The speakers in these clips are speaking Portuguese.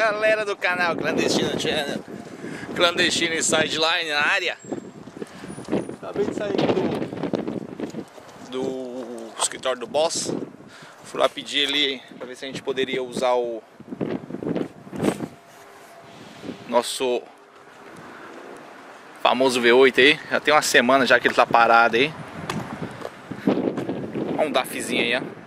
galera do canal Clandestino Channel, Clandestino Sideline na área. Acabei de sair do escritório do boss. Fui lá pedir ali pra ver se a gente poderia usar o nosso famoso V8 aí. Já tem uma semana já que ele tá parado aí. Olha um DAFzinho aí, ó.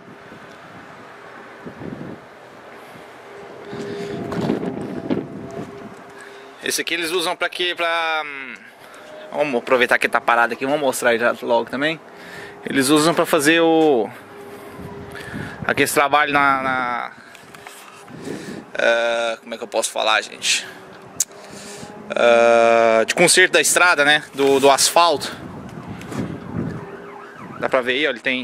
Esse aqui eles usam pra quê? Vamos aproveitar que ele tá parado aqui, vamos mostrar já logo também. Eles usam pra fazer aquele trabalho como é que eu posso falar, gente? De conserto da estrada, né? Do asfalto. Dá pra ver aí, ó, ele tem...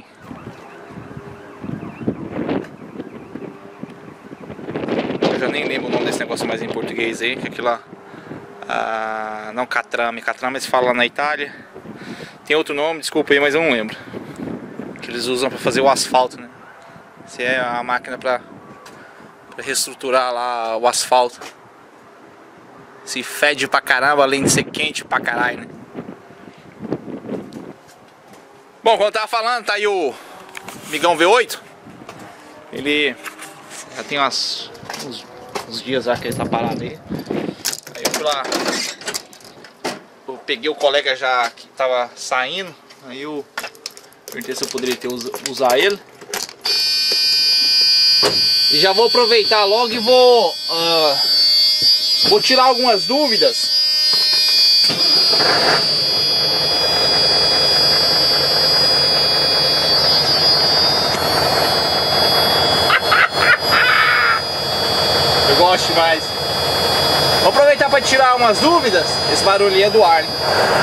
Eu já nem lembro o nome desse negócio mais em português aí, que aquilo lá... não catrame, catrame se fala lá na Itália. Tem outro nome, desculpa aí, mas eu não lembro. Que eles usam pra fazer o asfalto, né? Essa é a máquina pra reestruturar lá o asfalto. Se fede pra caramba, além de ser quente pra caralho, né? Bom, como eu tava falando, tá aí o Migão V8. Ele já tem uns dias já que ele tá parado aí. Aí eu fui lá, eu peguei o colega já que tava saindo. Aí eu perguntei se eu poderia usar ele. E já vou aproveitar logo e vou tirar algumas dúvidas. Eu gosto demais. Vou aproveitar para tirar umas dúvidas. Esse barulhinho é do ar, hein?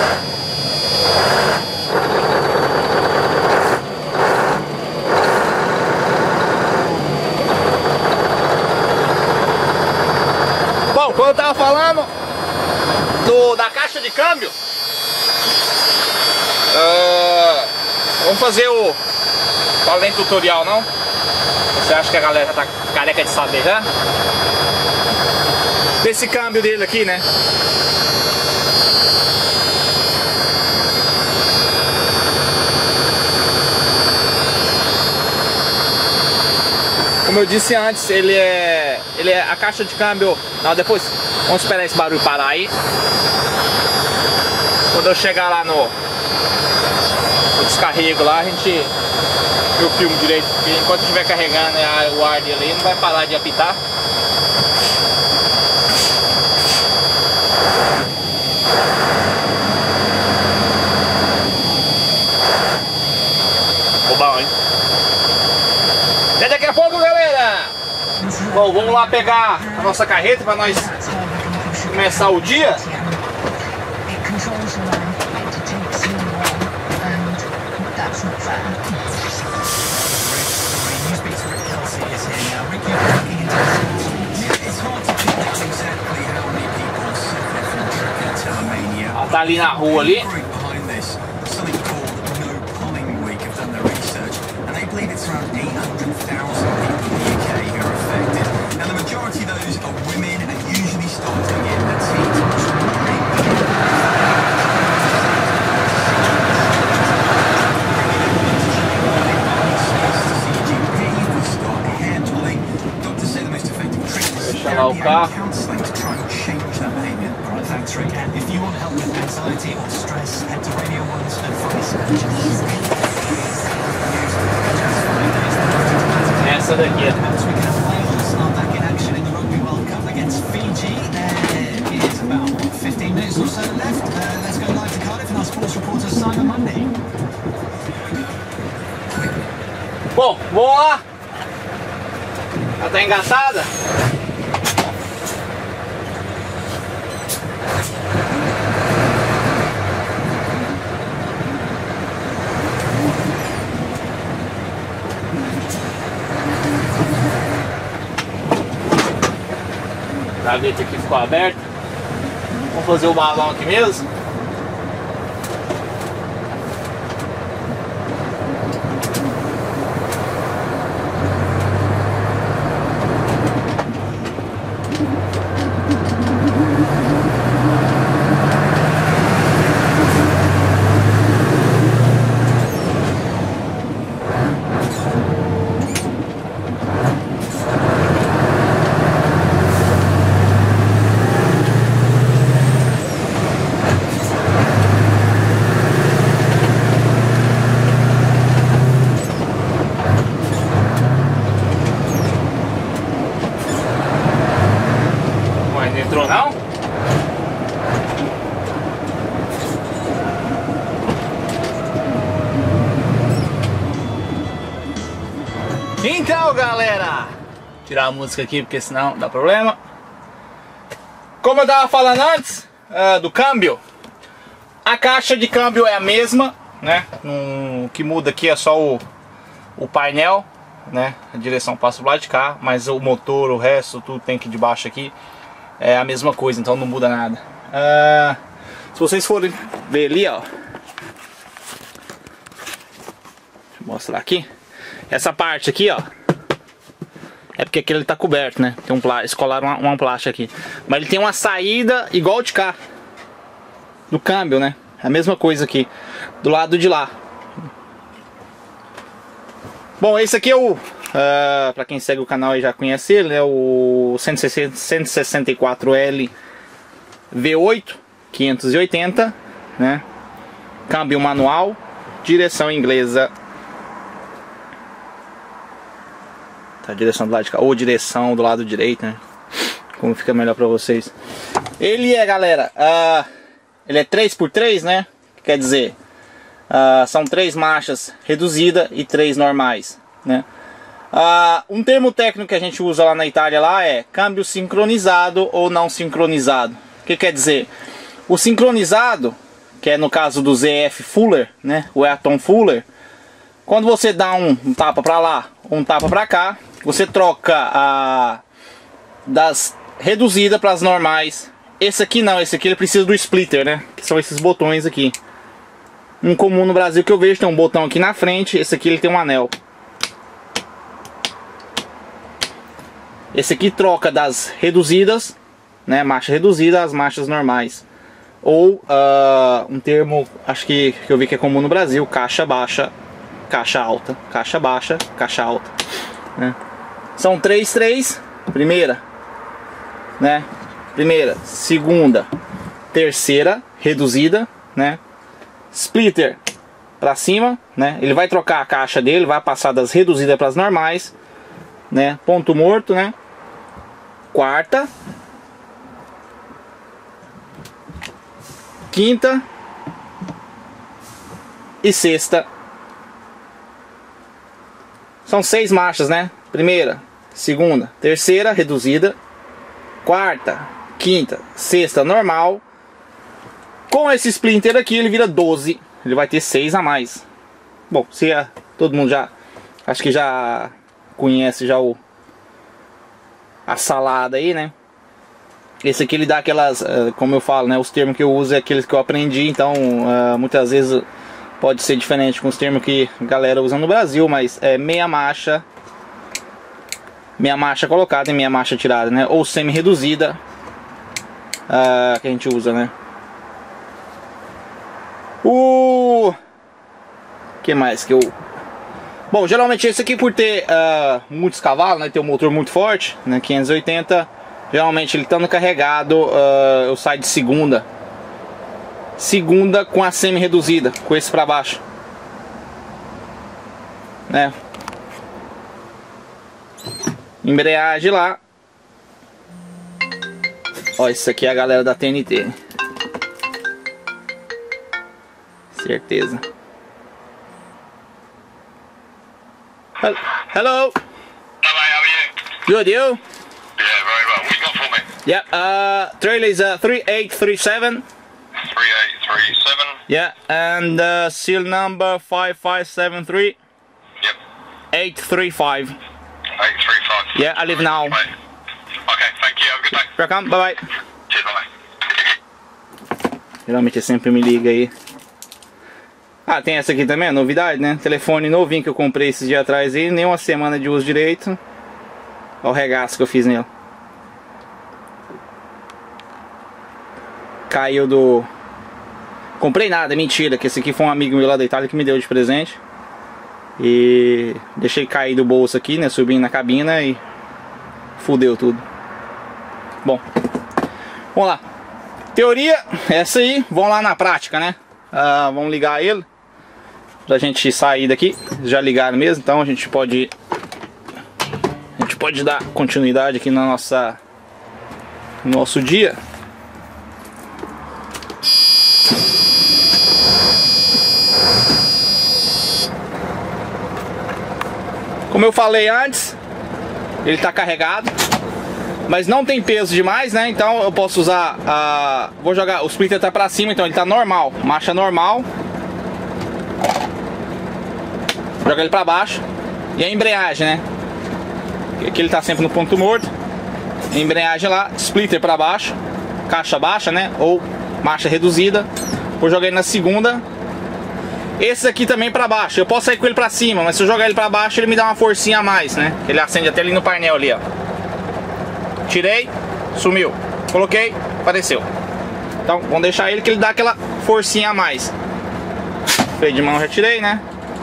Bom, quando eu tava falando da caixa de câmbio, vamos fazer o... Falei em tutorial, não? Você acha que a galera já tá careca de saber já? Desse câmbio dele aqui, né? Como eu disse antes, ele é a caixa de câmbio. Não, depois vamos esperar esse barulho parar aí. Quando eu chegar lá no descarrego lá, a gente eu filmo direito, porque enquanto estiver carregando o ar dele aí, não vai parar de apitar. Bom, hein? Até daqui a pouco, galera! Bom, vamos lá pegar a nossa carreta para nós começar o dia. Ela tá ali na rua ali. It's around 800,000 people in the UK who are affected. Now the majority of those are women and usually starting in the teens. Doctors say the most effective treatment is therapy and counselling to try and change that behaviour. Right, thanks, Rick. If you want help with anxiety or stress, head to Radio 1's Advice. Essa daqui é. Wales are back in action in the Rugby World Cup against Fiji. There is about 15 minutes or so left. Let's go live to Cardiff and our sports reporter Simon Mundy. Bom, vamos lá. Ela tá engatada. A gaveta aqui ficou aberta. Vamos fazer o balão aqui mesmo. Então, galera, tirar a música aqui porque senão dá problema. Como eu tava falando antes do câmbio, a caixa de câmbio é a mesma, né? O que muda aqui é só o painel, né? A direção passa pro lado de cá, mas o motor, o resto, tudo tem que ir de baixo aqui. É a mesma coisa, então não muda nada. Se vocês forem ver ali, ó, deixa eu mostrar aqui. Essa parte aqui, ó, é porque aquele tá coberto, né? Tem eles colaram uma plástico aqui. Mas ele tem uma saída igual de cá, do câmbio, né? A mesma coisa aqui, do lado de lá. Bom, esse aqui é o... pra quem segue o canal e já conhece ele, é o 164L V8 580, né? Câmbio manual, direção inglesa. Tá, direção do lado de cá, ou direção do lado direito, né? Como fica melhor pra vocês. Ele é, galera, ele é 3x3, né? Quer dizer, são 3 marchas reduzidas e 3 normais, né? Um termo técnico que a gente usa lá na Itália lá é câmbio sincronizado ou não sincronizado. O que quer dizer? O sincronizado, que é no caso do ZF Fuller, né? O Ayrton Fuller, quando você dá um tapa pra lá, um tapa pra cá, você troca das reduzidas para as normais. Esse aqui não, esse aqui ele precisa do splitter, né? Que são esses botões aqui. Um comum no Brasil que eu vejo tem um botão aqui na frente, esse aqui ele tem um anel. Esse aqui troca das reduzidas, né? Marcha reduzida às marchas normais. Ou um termo, acho que eu vi que é comum no Brasil, caixa baixa, caixa alta, caixa baixa, caixa alta, né? São 3, primeira, né? Primeira, segunda, terceira, reduzida, né? Splitter para cima, né? Ele vai trocar a caixa dele, vai passar das reduzidas para as normais, né? Ponto morto, né? Quarta, quinta e sexta. São 6 marchas, né? Primeira, segunda, terceira, reduzida, quarta, quinta, sexta, normal. Com esse splinter aqui ele vira 12. Ele vai ter 6 a mais. Bom, se todo mundo já, acho que já conhece já a salada aí, né? Esse aqui ele dá aquelas, como eu falo, né? Os termos que eu uso é aqueles que eu aprendi. Então muitas vezes pode ser diferente com os termos que a galera usa no Brasil. Mas é meia marcha colocada e meia marcha tirada, né? Ou semi-reduzida, que a gente usa, né? Que mais que eu... Bom, geralmente esse aqui por ter muitos cavalos, né? Tem um motor muito forte, né? 580. Geralmente ele estando carregado, eu saio de segunda com a semi-reduzida, com esse pra baixo, né? Embreagem lá. Ó, isso aqui é a galera da TNT. Certeza. Hello. Hello, how are you? Good, you? Yeah, very well. What you got for me? Yeah, trailer is 3837. 3837. Yeah, and seal number 5573. Yep. 835. 835. Yeah, I live now. Right. Okay, thank you. Have a good day. Welcome, bye bye. Cheers, bye. Geralmente sempre me liga aí. Tem essa aqui também, novidade, né? Telefone novinho que eu comprei esses dias atrás aí, nem uma semana de uso direito. Olha o regaço que eu fiz nele. Caiu do... Comprei nada, mentira, que esse aqui foi um amigo meu lá da Itália que me deu de presente. E deixei cair do bolso aqui, né? Subi na cabina e fudeu tudo. Bom, vamos lá. Teoria, essa aí, vamos lá na prática, né? Vamos ligar ele pra gente sair daqui. Já ligaram mesmo, então a gente pode dar continuidade aqui na no nosso dia. Como eu falei antes, ele tá carregado, mas não tem peso demais, né? Então eu posso usar vou jogar, o splitter tá pra cima, então ele tá normal, marcha normal. Joga ele pra baixo. E a embreagem, né? Aqui ele tá sempre no ponto morto. A embreagem lá, splitter pra baixo, caixa baixa, né? Ou marcha reduzida. Vou jogar ele na segunda. Esse aqui também pra baixo. Eu posso sair com ele pra cima, mas se eu jogar ele pra baixo, ele me dá uma forcinha a mais, né? Ele acende até ali no painel ali, ó. Tirei, sumiu. Coloquei, apareceu. Então, vamos deixar ele que ele dá aquela forcinha a mais. Freio de mão já tirei, né?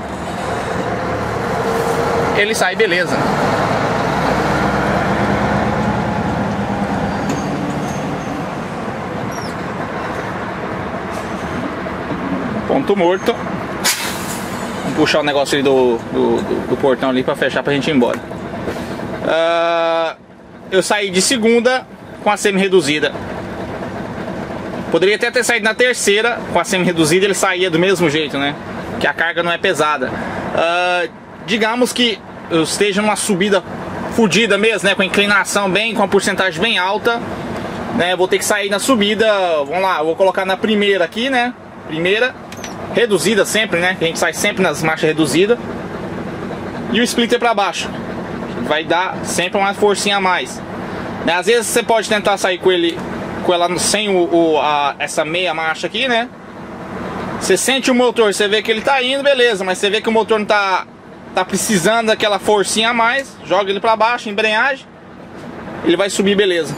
Ele sai, beleza. Ponto morto. Vamos puxar o negócio ali do portão ali pra fechar pra gente ir embora. Eu saí de segunda com a semi-reduzida. Poderia até ter saído na terceira com a semi-reduzida, ele saía do mesmo jeito, né? Que a carga não é pesada. Digamos que eu esteja numa subida fodida mesmo, né? Com a inclinação bem, com a porcentagem bem alta, né? Vou ter que sair na subida. Vamos lá, eu vou colocar na primeira aqui, né? Primeira, reduzida sempre, né? A gente sai sempre nas marchas reduzidas. E o splitter pra baixo. Vai dar sempre uma forcinha a mais, né? Às vezes você pode tentar sair com ele, com ela sem essa meia marcha aqui, né? Você sente o motor, você vê que ele tá indo, beleza. Mas você vê que o motor não tá precisando daquela forcinha a mais, joga ele pra baixo, embreagem, ele vai subir, beleza.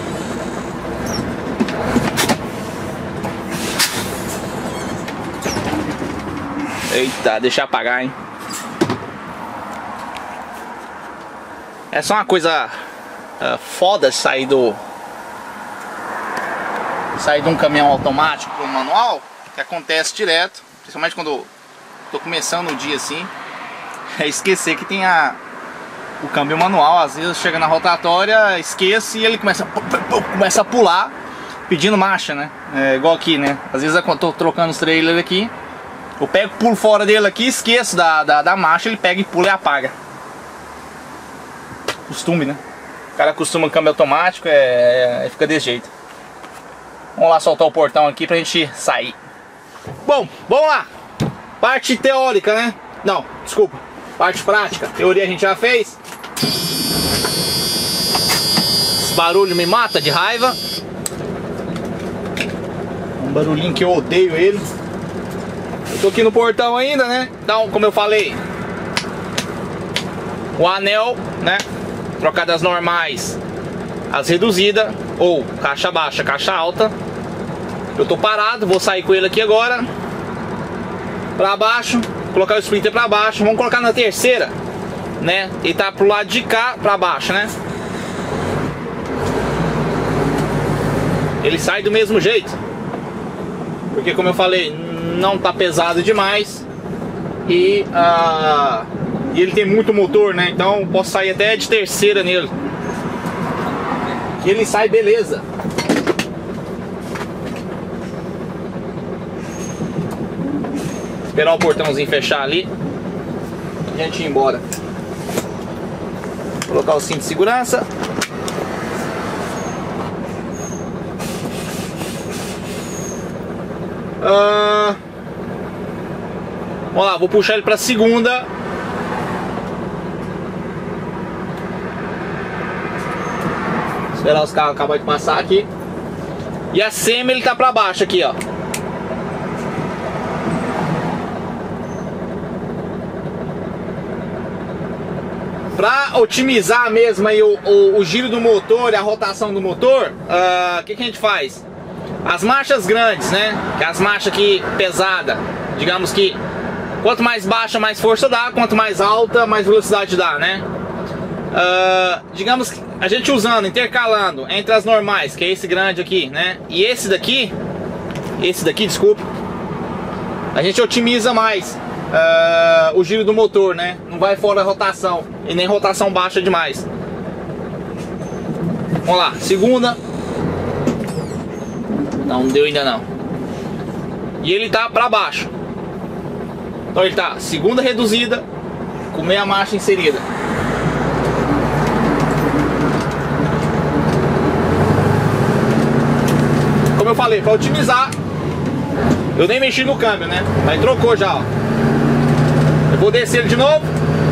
Eita, deixa eu apagar, hein. É só uma coisa foda sair de um caminhão automático para um manual, que acontece direto, principalmente quando tô começando o dia assim. É esquecer que tem o câmbio manual. Às vezes chega na rotatória, esqueço e ele começa a pular pedindo marcha, né? É igual aqui, né? Às vezes eu tô trocando os trailers aqui, eu pego, pulo fora dele aqui, esqueço da marcha, ele pega e pula e apaga. Costume, né? O cara acostuma o câmbio automático, fica desse jeito. Vamos lá soltar o portão aqui pra gente sair. Bom, vamos lá. Parte teórica, né? Não, desculpa. Parte prática. Teoria a gente já fez. Esse barulho me mata de raiva. Um barulhinho que eu odeio ele. Eu tô aqui no portão ainda, né? Então, como eu falei, o anel, né? Trocar das normais as reduzidas, ou caixa baixa, caixa alta. Eu tô parado, vou sair com ele aqui agora. Pra baixo, colocar o splitter pra baixo. Vamos colocar na terceira, né? E tá pro lado de cá, pra baixo, né? Ele sai do mesmo jeito, porque como eu falei, não tá pesado demais. E ele tem muito motor, né? Então posso sair até de terceira nele, que ele sai beleza. Esperar o portãozinho fechar ali e a gente ir embora. Colocar o cinto de segurança. Vamos lá, vou puxar ele pra segunda. Esperar os carros acabarem de passar aqui. E a semi ele tá pra baixo aqui, ó. Pra otimizar mesmo aí o giro do motor e a rotação do motor, o que a gente faz? As marchas grandes, né? Que é as marchas aqui pesadas. Digamos que quanto mais baixa, mais força dá. Quanto mais alta, mais velocidade dá, né? Digamos que a gente usando, intercalando entre as normais, que é esse grande aqui, né? E esse daqui, desculpa, a gente otimiza mais o giro do motor, né? Não vai fora da rotação e nem rotação baixa demais. Vamos lá, segunda. Não deu ainda não. E ele tá pra baixo. Então ele tá segunda reduzida, com meia marcha inserida. Como eu falei, para otimizar, eu nem mexi no câmbio, né? Aí trocou já, ó. Eu vou descer ele de novo.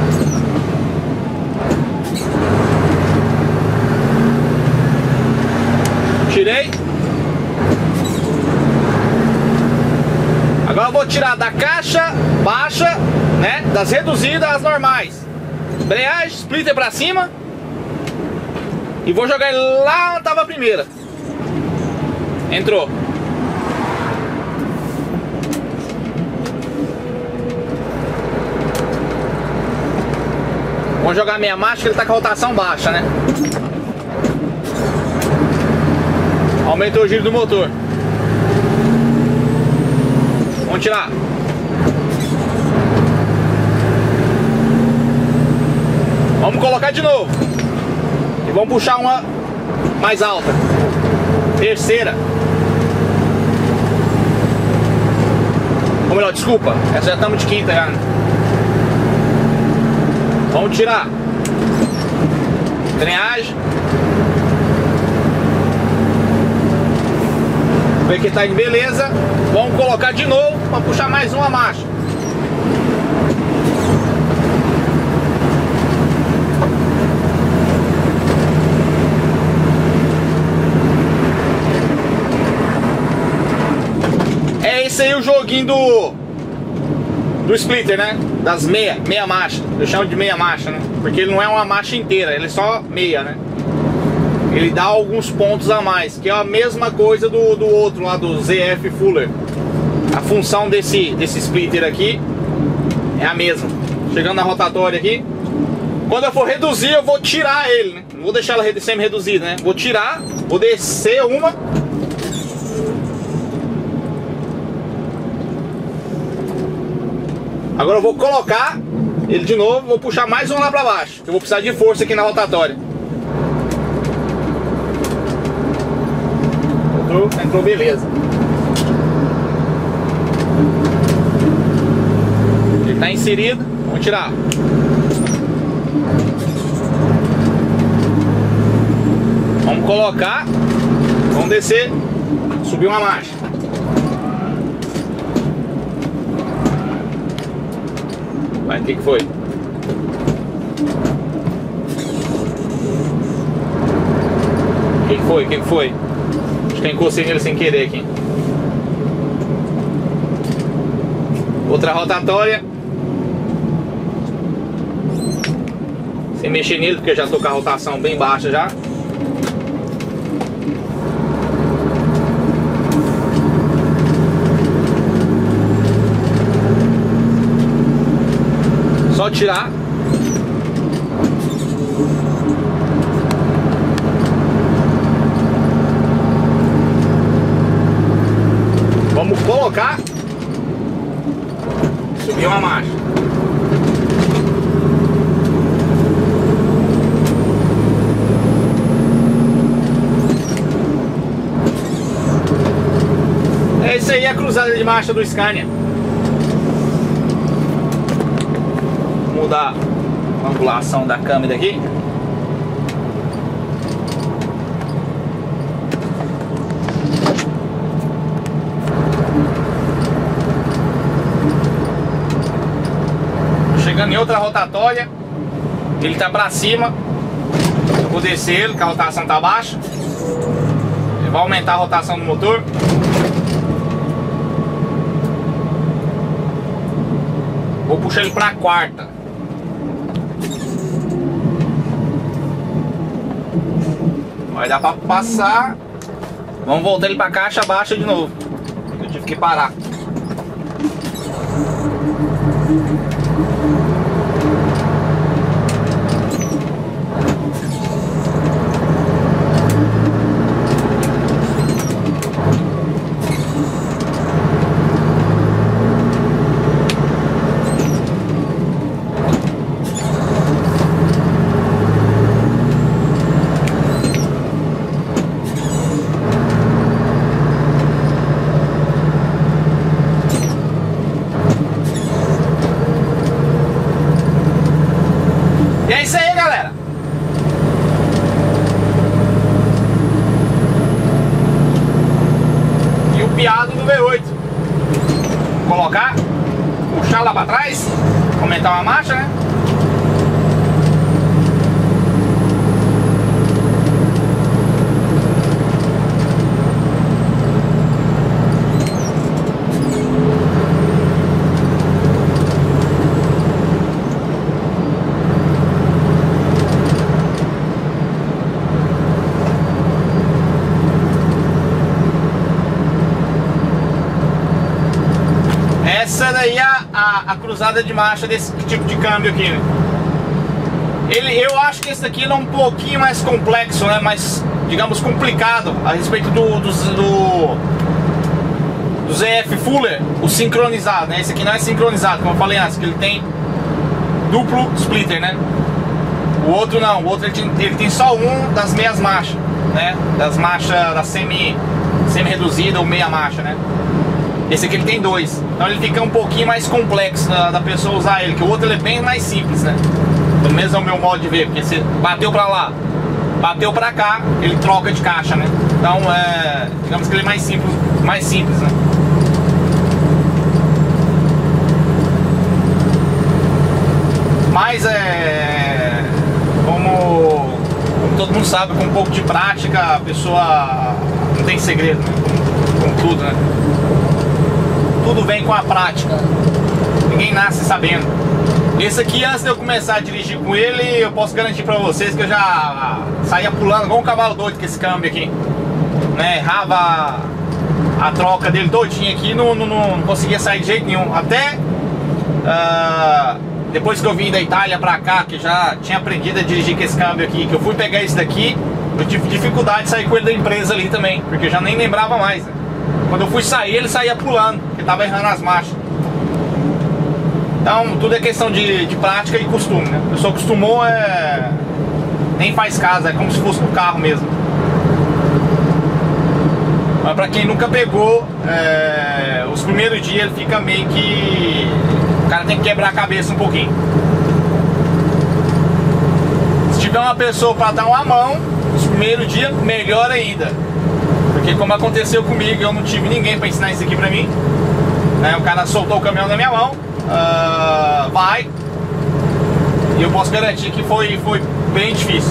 Tirei. Agora eu vou tirar da caixa baixa, né? Das reduzidas às normais. Embreagem, splitter pra cima. E vou jogar ele lá onde tava a primeira. Entrou. Vamos jogar meia marcha, que ele tá com a rotação baixa, né? Aumentou o giro do motor. Vamos tirar. Vamos colocar de novo. E vamos puxar uma mais alta. Terceira. Ou melhor, desculpa. Essa já estamos de quinta já. Vamos tirar. Embreagem. Ver que tá em beleza. Vamos colocar de novo para puxar mais uma marcha. É esse aí o joguinho do splitter, né? Das meia marcha. Eu chamo de meia marcha, né? Porque ele não é uma marcha inteira, ele é só meia, né? Ele dá alguns pontos a mais, que é a mesma coisa do outro lá, do ZF Fuller. A função desse splitter aqui é a mesma. Chegando na rotatória aqui, quando eu for reduzir, eu vou tirar ele, né? Não vou deixar ela semi-reduzida, né? Vou tirar, vou descer uma. Agora eu vou colocar ele de novo, vou puxar mais um lá pra baixo. Eu vou precisar de força aqui na rotatória. Entrou beleza. Ele tá inserido, vamos tirar. Vamos colocar, vamos descer, subir uma marcha. Vai, o que foi? O que foi? Acho que eu encostei nele sem querer aqui. Outra rotatória. Sem mexer nele, porque eu já estou com a rotação bem baixa já. Só tirar. Vamos colocar. Subir uma marcha. É isso aí, a cruzada de marcha do Scania. Vou mudar a angulação da câmera aqui. Chegando em outra rotatória, ele tá pra cima. Eu vou descer ele, que a rotação tá baixa. Ele vai aumentar a rotação do motor. Vou puxar ele pra quarta. Vai dar pra passar. Vamos voltar ele pra caixa baixa de novo. Eu tive que parar. copiado do V8. Colocar, puxar lá pra trás, aumentar uma marcha, né? Essa daí é a cruzada de marcha desse tipo de câmbio aqui, né? Eu acho que esse aqui é um pouquinho mais complexo, né? Mais, digamos, complicado a respeito do ZF Fuller, o sincronizado, né? Esse aqui não é sincronizado, como eu falei antes, que ele tem duplo splitter, né? O outro não, o outro ele tem só um das meias marchas, né? Das marchas da semi-reduzida ou meia marcha, né? Esse aqui ele tem dois, então ele fica um pouquinho mais complexo da pessoa usar ele, que o outro ele é bem mais simples, né? Pelo menos é o meu modo de ver, porque se bateu pra lá, bateu pra cá, ele troca de caixa, né? Então digamos que ele é mais simples, né? Mas como todo mundo sabe, com um pouco de prática a pessoa não tem segredo, né? Com tudo, né? Tudo vem com a prática. Ninguém nasce sabendo. Esse aqui, antes de eu começar a dirigir com ele, eu posso garantir pra vocês que eu já saía pulando igual um cavalo doido com esse câmbio aqui, né? Errava a troca dele todinha aqui, não conseguia sair de jeito nenhum. Até depois que eu vim da Itália pra cá, que já tinha aprendido a dirigir com esse câmbio aqui, que eu fui pegar esse daqui, eu tive dificuldade de sair com ele da empresa ali também, porque eu já nem lembrava mais, né? Quando eu fui sair, ele saía pulando, porque tava errando as marchas. Então, tudo é questão de prática e costume, né? A pessoa acostumou, nem faz caso, é como se fosse no carro mesmo. Mas pra quem nunca pegou, os primeiros dias ele fica meio que... O cara tem que quebrar a cabeça um pouquinho. Se tiver uma pessoa pra dar uma mão, os primeiros dias, melhor ainda. Porque como aconteceu comigo, eu não tive ninguém para ensinar isso aqui pra mim, né? O cara soltou o caminhão na minha mão, vai, e eu posso garantir que foi bem difícil.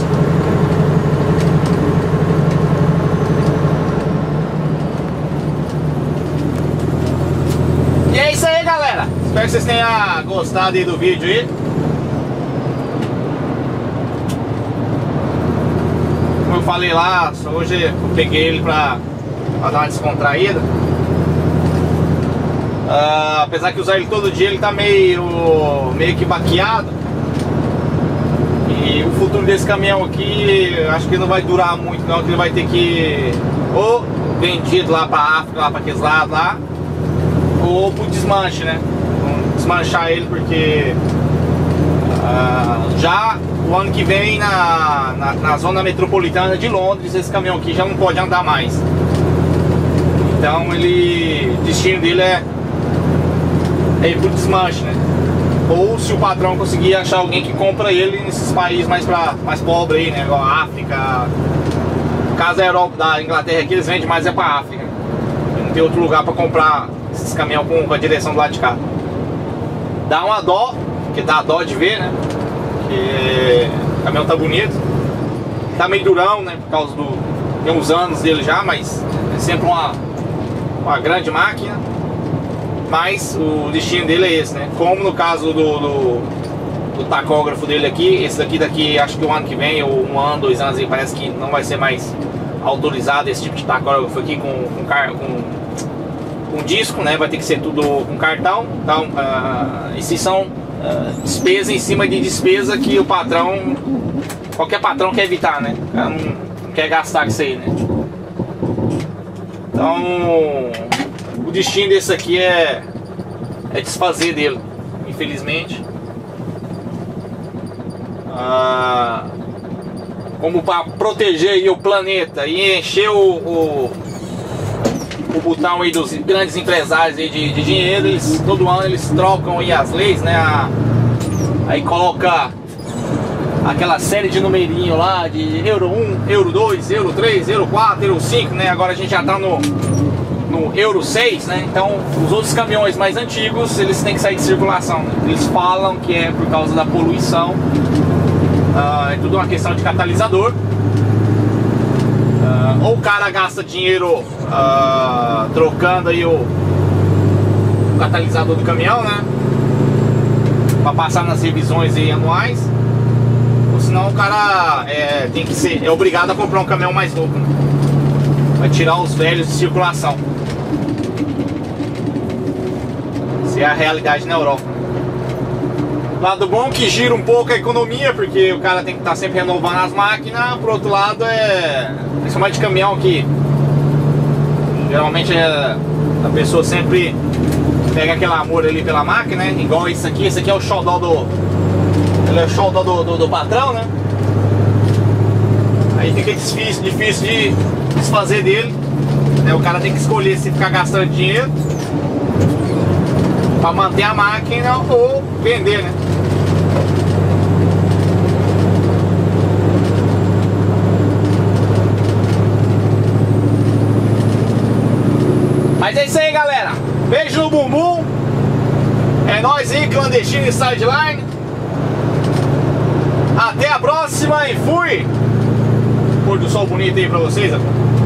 E é isso aí, galera. Espero que vocês tenham gostado aí do vídeo aí. Como eu falei lá, hoje eu peguei ele pra dar uma descontraída. Apesar que usar ele todo dia, ele tá meio que baqueado. E o futuro desse caminhão aqui, acho que não vai durar muito não, que ele vai ter que ou vendido lá pra África, lá pra aqueles lados lá, ou pro desmanche, né? Desmanchar ele, porque já o ano que vem na zona metropolitana de Londres, esse caminhão aqui já não pode andar mais. Então o destino dele é ir pro desmanche, né? Ou se o patrão conseguir achar alguém que compra ele nesses países mais pobres aí, né? Igual a África. No caso da Europa, da Inglaterra aqui, eles vendem mais pra África. Não tem outro lugar pra comprar esses caminhões com a direção do lado de cá. Dá uma dó, porque dá dó de ver, né? Porque o caminhão tá bonito. Tá meio durão, né? Por causa tem uns anos dele já, mas é sempre uma grande máquina. Mas o destino dele é esse, né? Como no caso do tacógrafo dele aqui, esse daqui acho que o ano que vem, ou 1 ano, 2 anos aí, parece que não vai ser mais autorizado esse tipo de tacógrafo aqui com disco, né? Vai ter que ser tudo com cartão. Então, esses são despesa em cima de despesa que o patrão, qualquer patrão quer evitar, né? O cara não quer gastar com isso aí, né? Então, o destino desse aqui é desfazer dele, infelizmente. Como para proteger aí o planeta e encher o botão aí dos grandes empresários aí de dinheiro, todo ano eles trocam aí as leis, né? Aí coloca aquela série de numerinho lá de Euro 1, Euro 2, Euro 3, Euro 4, Euro 5, né? Agora a gente já tá no no Euro 6, né? Então os outros caminhões mais antigos, eles têm que sair de circulação, né? Eles falam que é por causa da poluição, é tudo uma questão de catalisador. Ou o cara gasta dinheiro trocando aí o catalisador do caminhão, né? Pra passar nas revisões aí anuais. Ou senão o cara é obrigado a comprar um caminhão mais novo, né? Vai tirar os velhos de circulação. Essa é a realidade na Europa. Lado bom que gira um pouco a economia, porque o cara tem que estar sempre renovando as máquinas. Por outro lado, principalmente de caminhão, que geralmente a pessoa sempre pega aquele amor ali pela máquina, né? Igual esse aqui é o xodó ele é o xodó do patrão, né? Aí fica difícil de desfazer dele, né? O cara tem que escolher se ficar gastando dinheiro para manter a máquina ou vender, né? Mas é isso aí, galera. Beijo no bumbum. É nóis aí, clandestino e sideline. Até a próxima e fui! Pôr do sol bonito aí pra vocês, ó.